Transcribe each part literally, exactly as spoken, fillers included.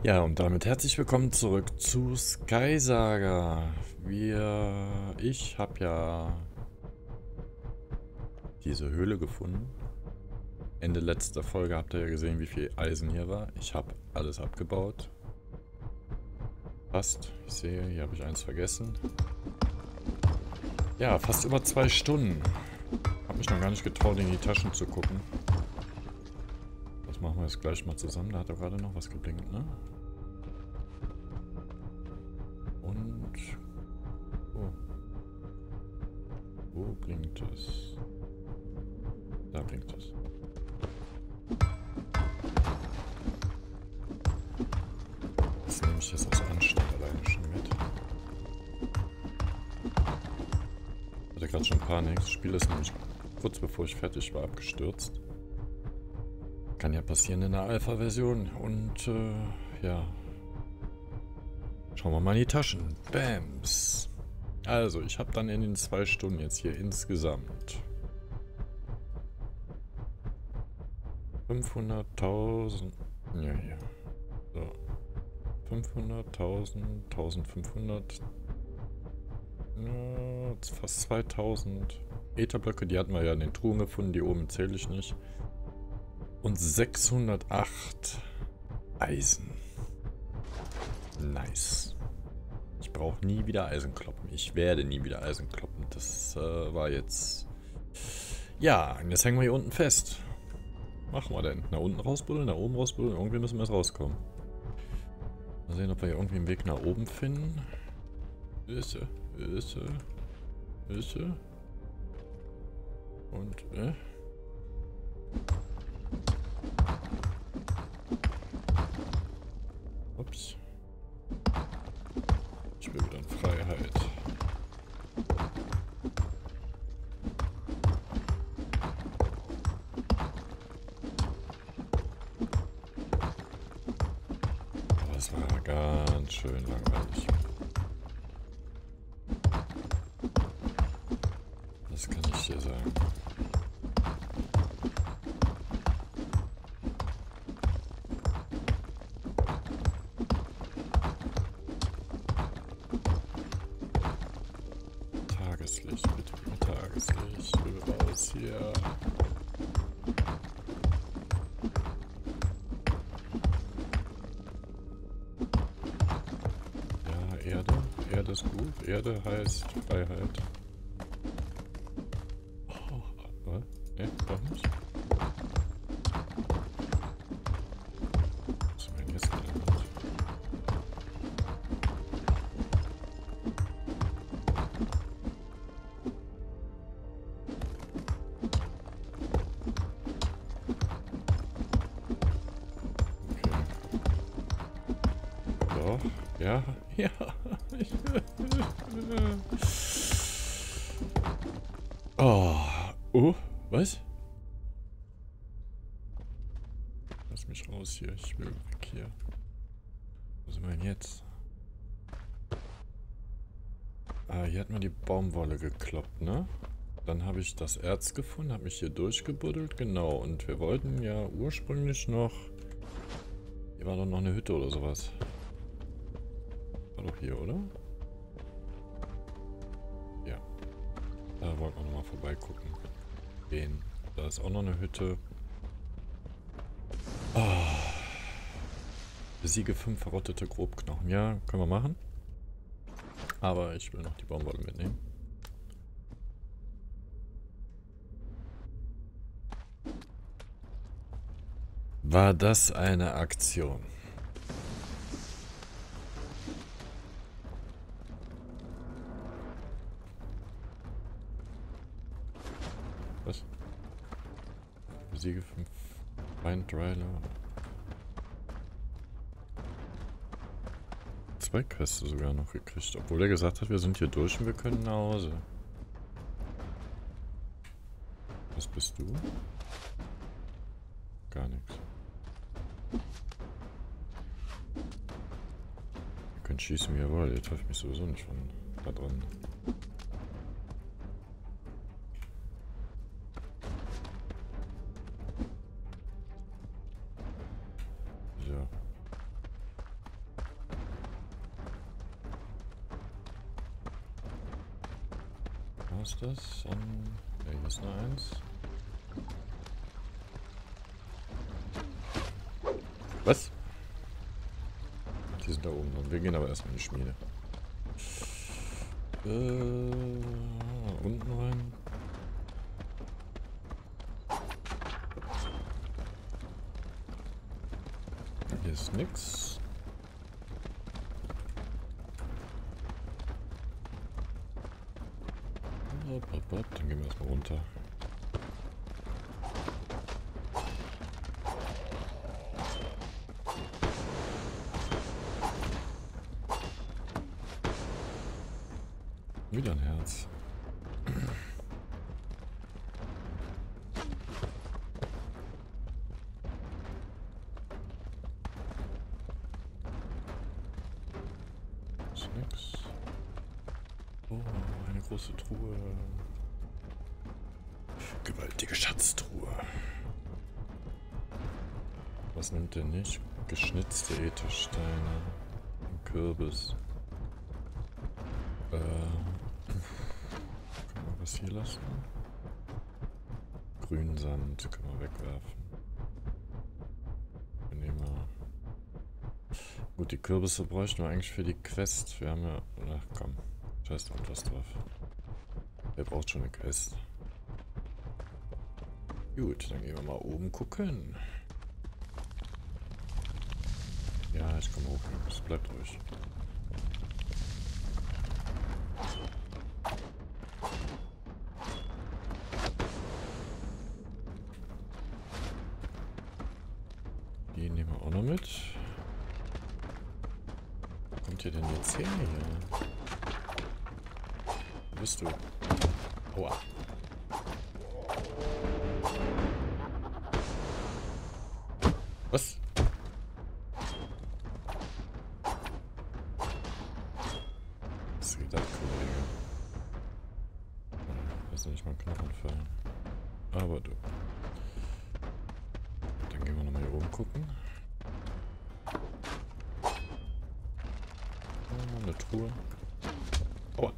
Ja, und damit herzlich willkommen zurück zu Skysaga. Wir, ich habe ja diese Höhle gefunden. Ende letzter Folge habt ihr ja gesehen, wie viel Eisen hier war. Ich habe alles abgebaut. Fast. Ich sehe, hier habe ich eins vergessen. Ja, fast über zwei Stunden. Habe mich noch gar nicht getraut, in die Taschen zu gucken. Das machen wir jetzt gleich mal zusammen. Da hat er gerade noch was geblinkt, ne? Und... Oh. Wo blinkt es? Da blinkt es. Das nehme ich jetzt aus Anstand alleine schon mit. Ich hatte gerade schon Panik. Das Spiel ist nämlich kurz bevor ich fertig war abgestürzt. Kann ja passieren in der Alpha-Version. Und äh, ja. Schauen wir mal in die Taschen. Bams. Also, ich habe dann in den zwei Stunden jetzt hier insgesamt fünfhunderttausend. Ja, hier. So. fünfhunderttausend, eintausendfünfhundert. Ja, fast zweitausend Ätherblöcke. Die hatten wir ja in den Truhen gefunden. Die oben zähle ich nicht. Und sechshundertacht Eisen. Nice. Ich brauche nie wieder Eisen kloppen. Ich werde nie wieder Eisen kloppen. Das äh, war jetzt... Ja, jetzt hängen wir hier unten fest. Machen wir denn? Nach unten rausbuddeln, nach oben rausbuddeln. Irgendwie müssen wir jetzt rauskommen. Mal sehen, ob wir hier irgendwie einen Weg nach oben finden. Ist er, ist er, ist er. Und, äh. Ups. Ich will wieder in Freiheit. Aber es war ganz schön langweilig. Das kann ich dir sagen. Tageslicht, bitte, bitte Tageslicht. Ich will raus hier. Ja, Erde. Erde ist gut. Erde heißt Freiheit. Oh, was? Ne, doch nicht. Was haben wir denn jetzt gelernt? Doch, ja, ja. Oh, oh, was? Lass mich raus hier, ich will weg hier. Wo sind wir denn jetzt? Ah, hier hat man die Baumwolle gekloppt, ne? Dann habe ich das Erz gefunden, habe mich hier durchgebuddelt, genau. Und wir wollten ja ursprünglich noch... Hier war doch noch eine Hütte oder sowas. War doch hier, oder? Ja. Da wollten wir nochmal vorbeigucken. Den. Da ist auch noch eine Hütte. Oh. Besiege fünf verrottete Grobknochen. Ja, können wir machen. Aber ich will noch die Baumwolle mitnehmen. War das eine Aktion? Was? Besiege fünf Find Dryler. Zwei Quests sogar noch gekriegt, obwohl er gesagt hat, wir sind hier durch und wir können nach Hause. Was bist du? Gar nichts. Ihr könnt schießen, wie ihr wollt. Ihr trefft mich sowieso nicht von da dran. Ja. ist das? Und ja, hier ist noch eins. Was? Die sind da oben. Und wir gehen aber erstmal in die Schmiede. Äh, unten rein. Hier ist nix. Dann gehen wir erstmal runter. Wieder ein Herz. Ist nix. Oh, eine große Truhe. Gewaltige Schatztruhe. Was nimmt der nicht? Geschnitzte Äthersteine. Ein Kürbis. Äh. Können wir was hier lassen? Grünsand können wir wegwerfen. Wir nehmen mal. Gut, die Kürbisse bräuchten wir eigentlich für die Quest. Wir haben ja. Ach komm. Scheiß drauf, was drauf. Wer braucht schon eine Quest? Gut, dann gehen wir mal oben gucken. Ja, ich komme hoch. Es bleibt ruhig. Die nehmen wir auch noch mit. Wo kommt ihr denn jetzt her hier? Wo bist du? Aua. Was? Was geht ab, Kollege? Lass nicht mal Knochen fallen. Aber du. Dann gehen wir nochmal hier oben gucken. Oh, eine Truhe. Aua.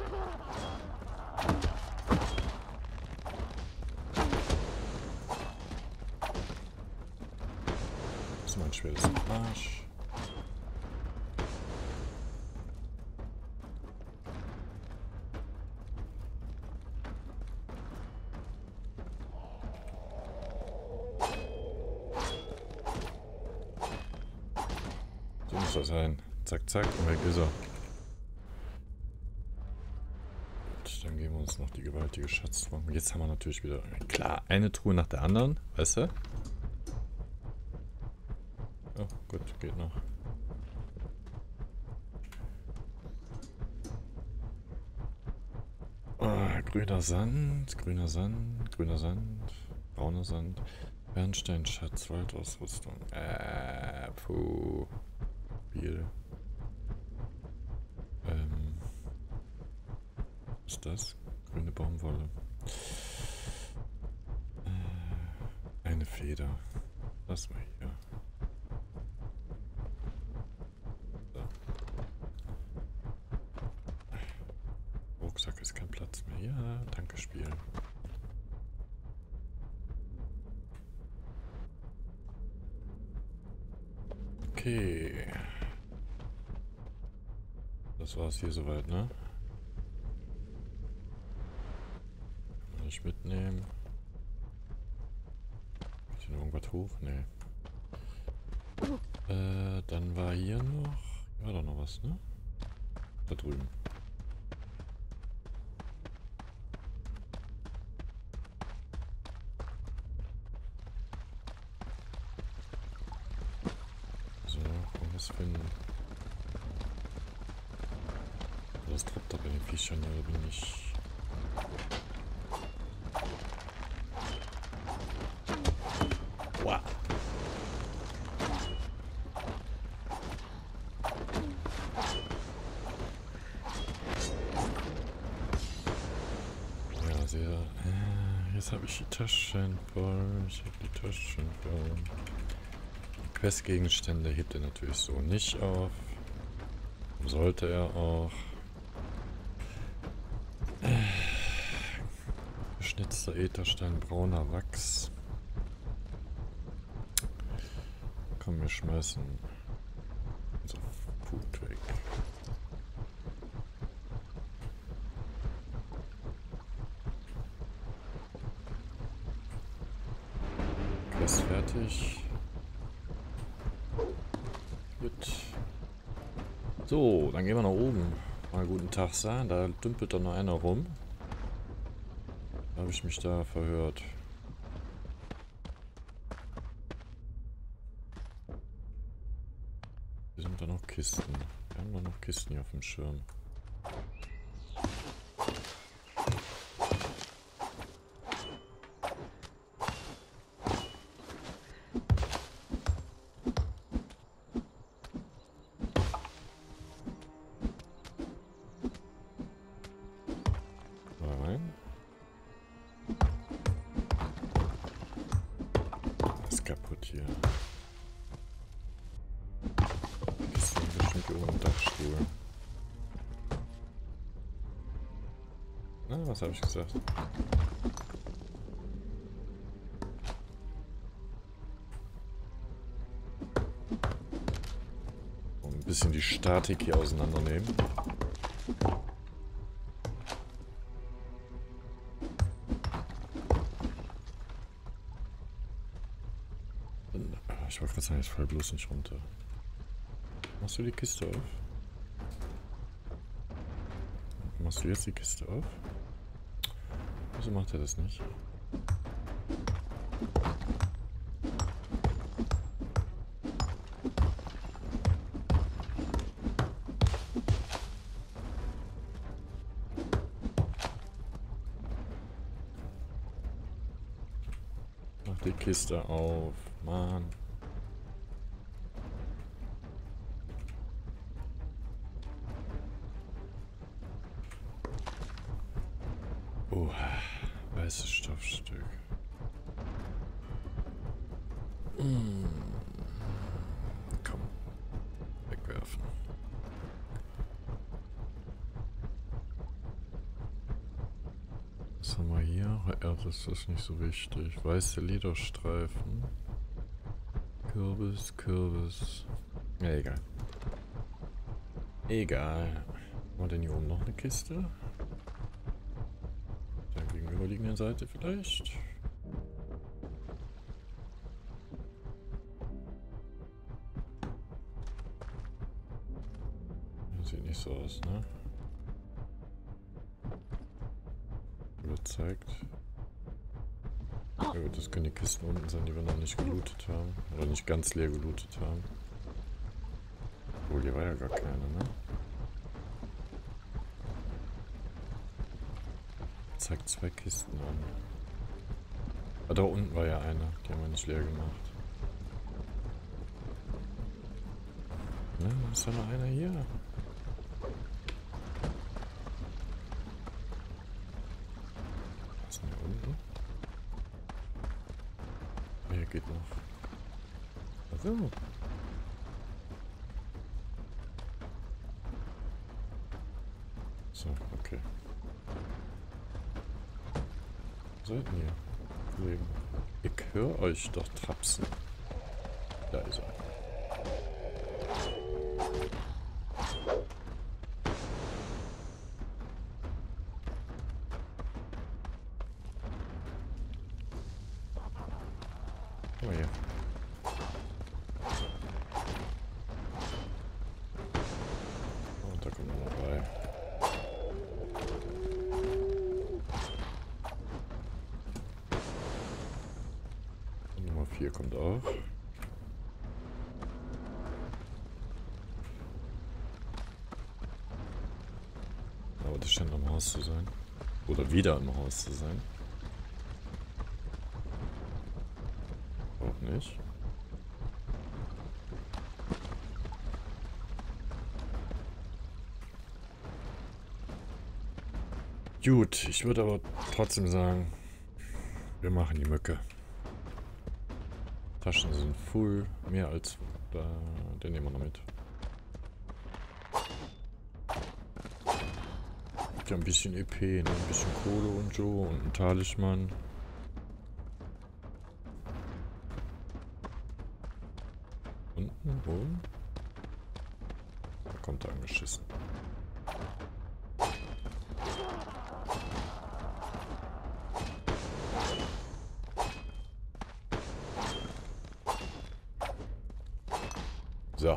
Das ist mein schweres Arsch. So muss das sein. Zack, zack, und weg ist er. Gut, dann geben wir uns noch die gewaltige Schatztruhe. Jetzt haben wir natürlich wieder, klar, eine Truhe nach der anderen, weißt du? Oh, gut, geht noch. Oh, grüner Sand, grüner Sand, grüner Sand, brauner Sand, Bernsteinschatz, Waldausrüstung. Äh, puh. Viel. Ähm. Was ist das? Grüne Baumwolle. Äh, eine Feder. Lass mal hier. So. Rucksack ist kein Platz mehr. Ja, danke Spiel. Okay. Das war's hier soweit, ne? Kann man nicht mitnehmen. Geht hier noch irgendwas hoch? Nee. Äh, dann war hier noch... War doch noch was, ne? Da drüben. So, irgendwas finden. Das droppt da bei den Viechern, oder bin ich... Wow. Ja, sehr... Äh, jetzt habe ich die Taschen voll. Ich habe die Taschen voll. Die Questgegenstände hebt er natürlich so nicht auf. Sollte er auch. Verschnitzter Ätherstein, brauner Wachs. Komm, wir schmeißen unser Food weg. Quest fertig. Gut. So, dann gehen wir nach oben. Mal guten Tag sagen, da dümpelt doch noch einer rum. Da habe ich mich da verhört. Hier sind da noch Kisten. Wir haben da noch Kisten hier auf dem Schirm. Kaputt hier. Die sind bestimmt hier oben im Dachstuhl. Na, was habe ich gesagt? Und ein bisschen die Statik hier auseinandernehmen. Ich wollte gerade sagen, ich fall bloß nicht runter. Machst du die Kiste auf? Machst du jetzt die Kiste auf? Wieso macht er das nicht? Mach die Kiste auf, Mann. Oh, weißes Stoffstück. Mm. Komm, wegwerfen. Was haben wir hier? Ja, das ist nicht so wichtig. Weiße Lederstreifen. Kürbis, Kürbis. Ja, egal. Egal. Haben wir denn hier oben noch eine Kiste? Gegenüberliegenden Seite vielleicht. Das sieht nicht so aus, ne? Oder zeigt. Ja gut, das können die Kisten unten sein, die wir noch nicht gelootet haben. Oder nicht ganz leer gelootet haben. Obwohl, hier war ja gar keine, ne? Zeigt zwei Kisten an. Ah, da unten war ja einer. Die haben wir nicht leer gemacht. Ne, ist da noch einer hier? Was ist denn hier unten? Ah, hier geht noch. Also. So, okay. Seid ihr, Kollegen? Ich höre euch doch trapsen. Da ist er. Komm mal her. Und da kommt er dabei. Hier kommt auch. Aber das scheint am Haus zu sein. Oder wieder im Haus zu sein. Auch nicht. Gut, ich würde aber trotzdem sagen, wir machen die Mücke. Taschen sind full, mehr als da, den nehmen wir noch mit. braucht ja ein bisschen E P, ne? Ein bisschen Kohle und so und ein Talisman. Unten, wo? Da kommt er angeschissen. So.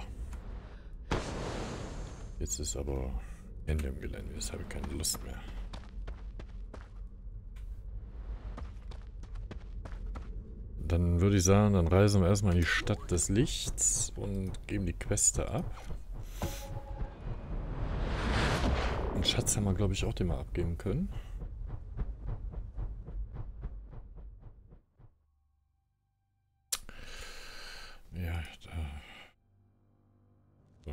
Jetzt ist aber Ende im Gelände. Jetzt habe ich keine Lust mehr. Dann würde ich sagen, dann reisen wir erstmal in die Stadt des Lichts und geben die Queste ab. Und Schatz haben wir, glaube ich, auch den mal abgeben können. Ja, da. So.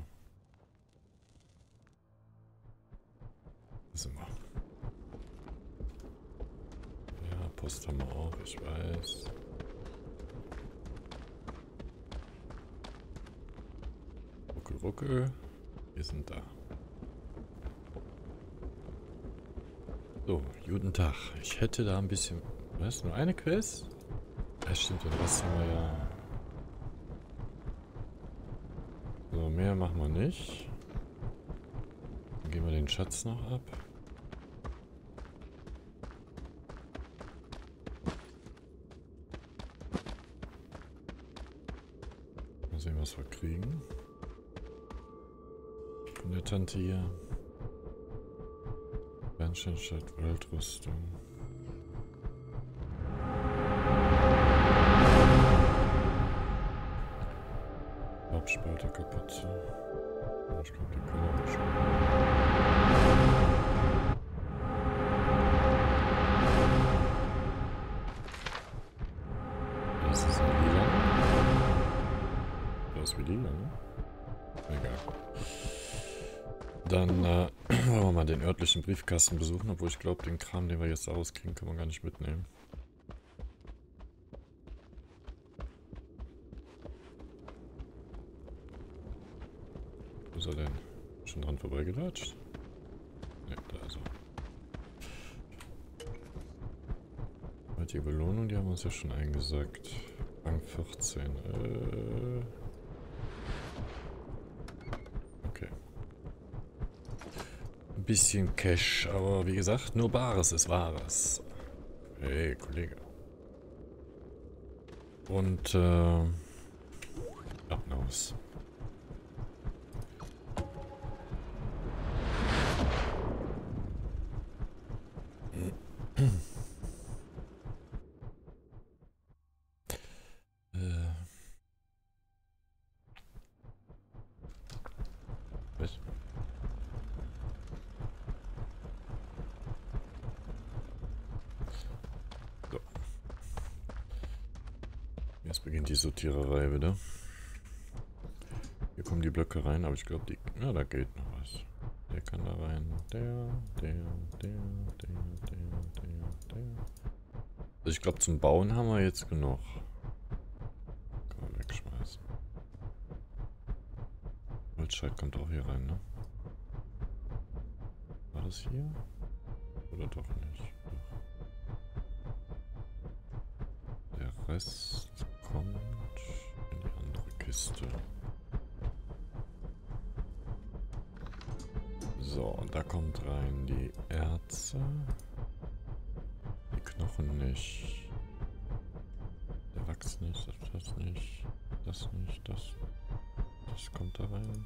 Da sind wir. Ja, Post haben wir auch, ich weiß. Ruckel, ruckel. Wir sind da. So, guten Tag. Ich hätte da ein bisschen... Was? Nur eine Quest? Ja, stimmt, den Rest haben wir ja... So, mehr machen wir nicht. Dann geben wir den Schatz noch ab. Mal sehen, was wir kriegen. Von der Tante hier. Bernsteinstadt, Weltrüstung. Hauptspalter Kapuze. Ich glaube, die können wir schon. Das ist ein Lila. Das ist wie Lila, ne? Egal. Dann äh, wollen wir mal den örtlichen Briefkasten besuchen, obwohl ich glaube, den Kram, den wir jetzt rauskriegen, können wir gar nicht mitnehmen. Wo ist er denn? Schon dran vorbeigelatscht? Ne, da ist er. Die Belohnung, die haben wir uns ja schon eingesagt. Rang vierzehn. Äh okay. Ein bisschen Cash, aber wie gesagt, nur Bares ist Wahres. Hey, Kollege. Und, äh... Applaus. Jetzt beginnt die Sortiererei wieder. Hier kommen die Blöcke rein, aber ich glaube, die... Ja, da geht noch was. Der kann da rein. Der, der, der, der, der, der, der. Also ich glaube, zum Bauen haben wir jetzt genug. Kann man wegschmeißen. Holzscheit kommt auch hier rein, ne? War das hier? Oder doch nicht? Doch. Der Rest kommt in die andere Kiste. So, und da kommt rein die Erze. Die Knochen nicht. Der Wachs nicht, das, das nicht. Das nicht, das. Das kommt da rein.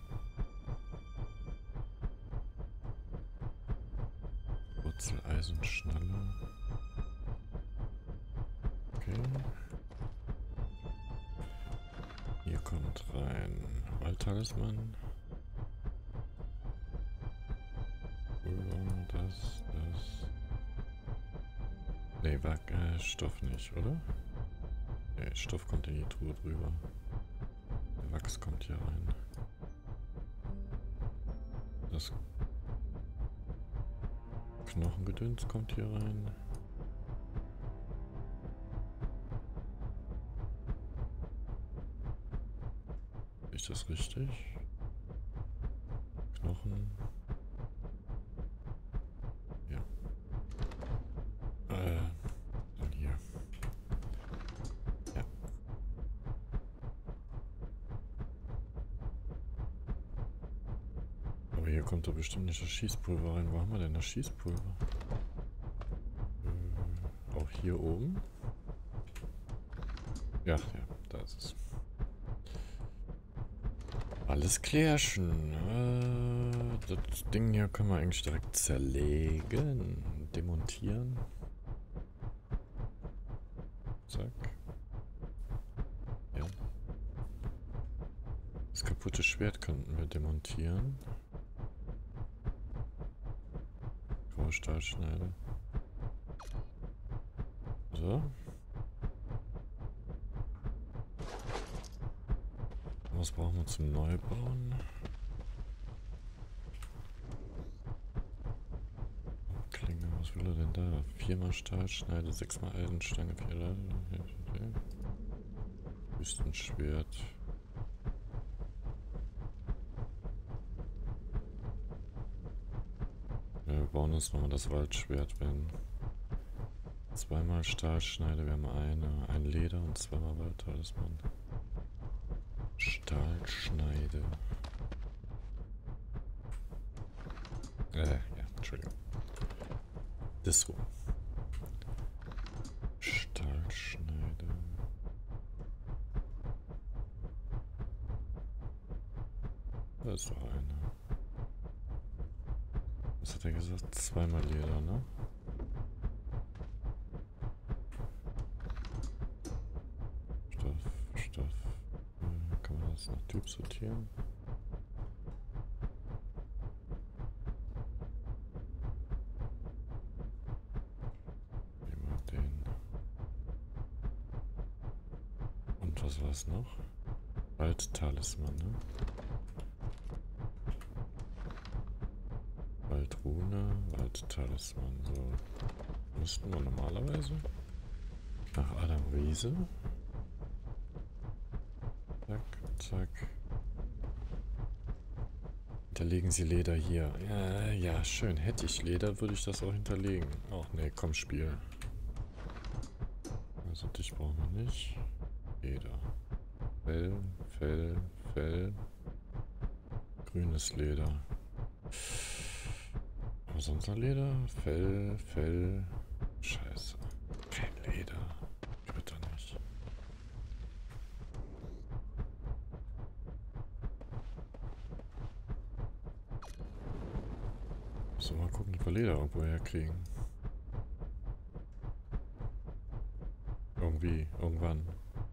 Wurzeleisenschnalle. Okay. Hier kommt rein Waldtalisman. Das, das. Ne, war äh, Stoff nicht, oder? Ne, Stoff kommt in die Truhe drüber. Der Wachs kommt hier rein. Das Knochengedöns kommt hier rein. Ist das richtig? Knochen. hier kommt doch bestimmt nicht das Schießpulver rein. Wo haben wir denn das Schießpulver? Äh, auch hier oben? Ja, ja, da ist es. Alles klärchen. Äh, das Ding hier können wir eigentlich direkt zerlegen. Demontieren. Zack. Ja. Das kaputte Schwert könnten wir demontieren. Graue Stahlschneide. So. Was brauchen wir zum Neubauen? Klinge, was will er denn da? Viermal Stahlschneide, sechsmal Eisenstange, vier Leiter. Wüstenschwert. Ja, wir bauen uns nochmal das Waldschwert, wenn zweimal Stahlschneide, wir haben eine, ein Leder und zweimal Waldtalisman. Stahlschneide. Äh, ja, Entschuldigung. Das so. Stahlschneide. Da ist doch eine. Was hat er gesagt? Zweimal Leder, ne? Stoff, Stoff. Kann man das nach Typ sortieren? Nehmen wir den. Und was war es noch? Waldtalisman, ne? Waldrune, Waldtalisman, so. Müssten wir normalerweise nach Adam Riese. Zack, zack. Hinterlegen Sie Leder hier. Ja, ja, schön. Hätte ich Leder, würde ich das auch hinterlegen. Ach nee, komm, Spiel. Also dich brauchen wir nicht. Leder. Fell, Fell, Fell. Grünes Leder. Aber sonst noch Leder? Fell, Fell. Scheiße. Kein Leder. Bitte nicht. So, mal gucken, ob wir Leder irgendwo herkriegen. Irgendwie, irgendwann.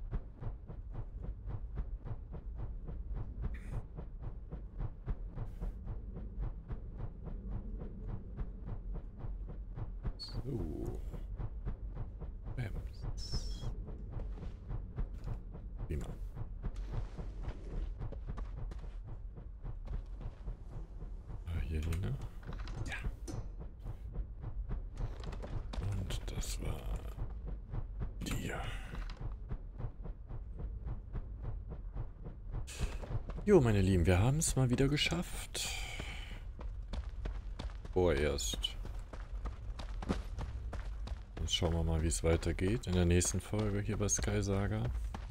So. Bams. Prima. Ah, hier die, ne? Ja. Und das war die hier. Jo, meine Lieben, wir haben es mal wieder geschafft. Vorerst. Jetzt schauen wir mal, wie es weitergeht in der nächsten Folge hier bei Sky Saga.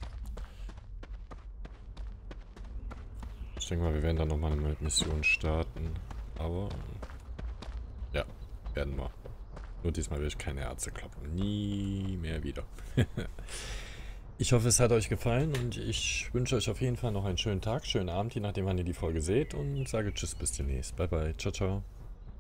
Ich denke mal, wir werden dann nochmal eine Mission starten. Aber ja, werden wir. Nur diesmal werde ich keine Ärzte kloppen. Nie mehr wieder. Ich hoffe, es hat euch gefallen und ich wünsche euch auf jeden Fall noch einen schönen Tag, schönen Abend, je nachdem, wann ihr die Folge seht und sage Tschüss, bis demnächst. Bye, bye. Ciao, ciao.